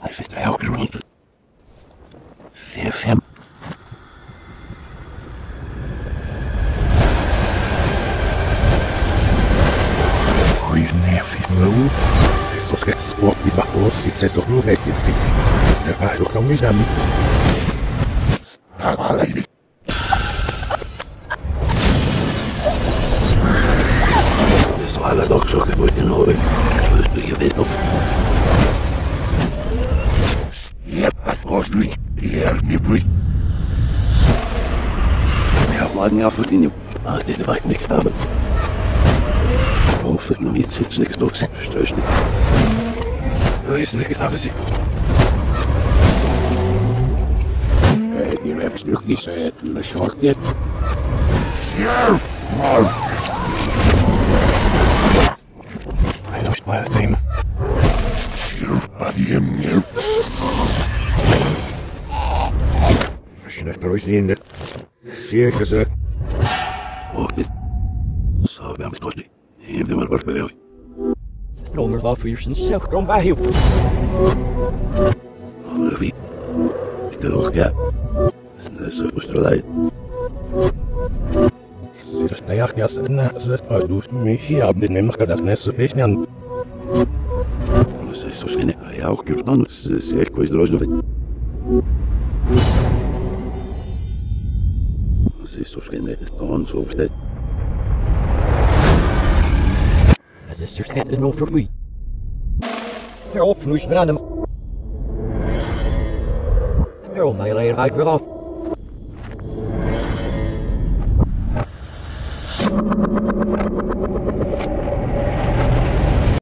Hij vindt hij ook rond. 4-5. Goeie neef, nou. C'est ce que sport il va aussi c'est ce nouvel défi. Ne pas le comme mes amis. Det är alla dagar så que inte nå. Jag vet nog. Godly, yeah, you breathe. Ja, maar niet af en toe. Ah, dit wacht niks aan. Of ik nog niet zit, niks door zijn. Steus niet. Wil je niks aan zien? Je hebt stuk niet zeggen, maar schort niet. Ja, man. Hij loopt maar het nemen. Hier, buddy, hier. Als je net eruit ziet, zie ik ze. Oh, dit. Zo ben ik toch niet. Hier ben ik maar bij jou. Romer var för sin självkrom var ihop. Wie? Det råkar. Det är så uppströdligt. Sista jag sen så har du mig här med nämligen att nästa veckan. Så ska ni jag och gjort så jag kvar i drogen. Så ska ni ta så uppställt. As is er skettet nog for mig. För off nu spännande. Det är om jag lägger mig av.